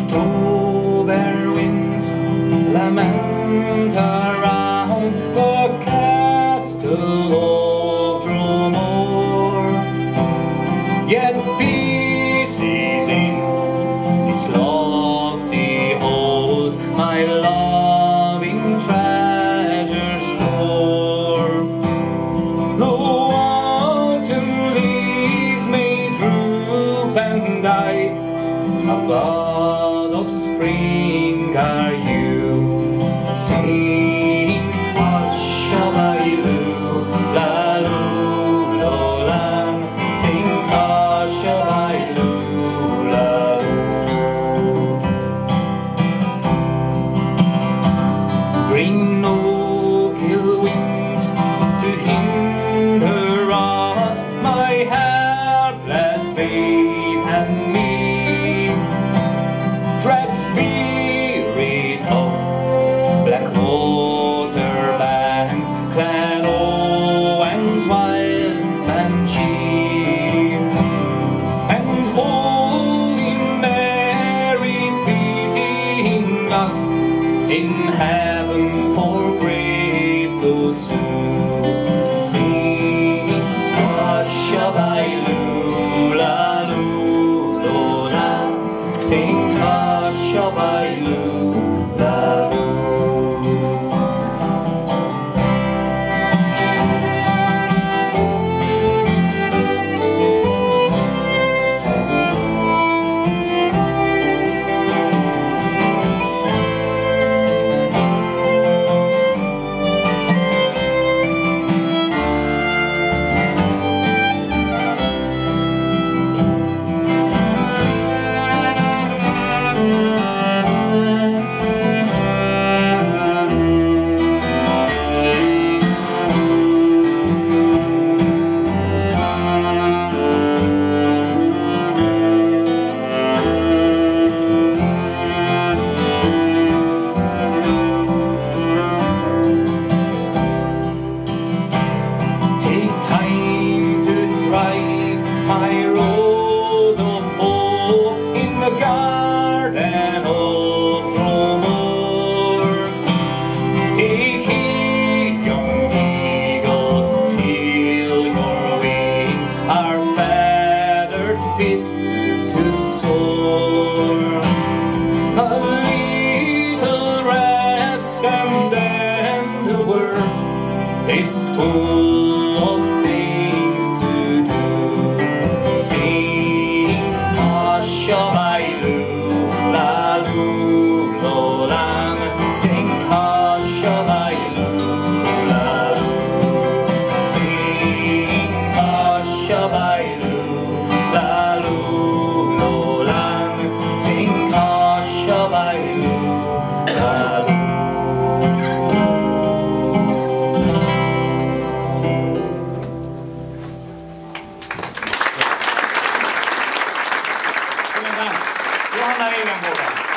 October winds lament around the castle of Dromore, yet peace is in its lofty halls, my loving treasure store. Though autumn leaves may droop and die, a bud of spring are you. Sing Ashabaylu, lalu, lolan. Sing Ashabaylu, lalu. Bring no ill winds to hinder us, my helpless babe and me. Dread spirit of black water banks, clan Owen's wild banshee, and Holy Mary pitying us in heaven for grace those soon. Sing Ashabaylu, lalu, lola. Sing Ashabaylu, lalu. My rose of hope in the garden of Dromore. Take heed, young eagle, till your wings are feathered fit to soar. A little rest and then the world is full of things to do. Sing Ashabaylu, lalu, lolan. Sing Ashabaylu, lalu. Sing Ashabaylu, lalu, lolan. Sing Ashabaylu, lalu. Roland Neumann.